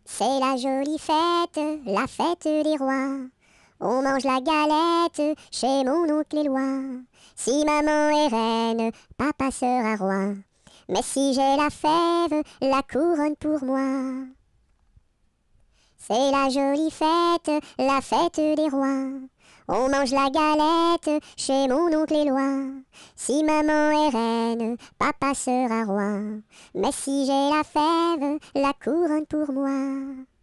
C'est la jolie fête, la fête des rois. On mange la galette chez mon oncle Éloi. Si maman est reine, papa sera roi. Mais si j'ai la fève, la couronne pour moi. C'est la jolie fête, la fête des rois. On mange la galette chez mon oncle Éloi. Si maman est reine, papa sera roi. Mais si j'ai la fève, la couronne pour moi.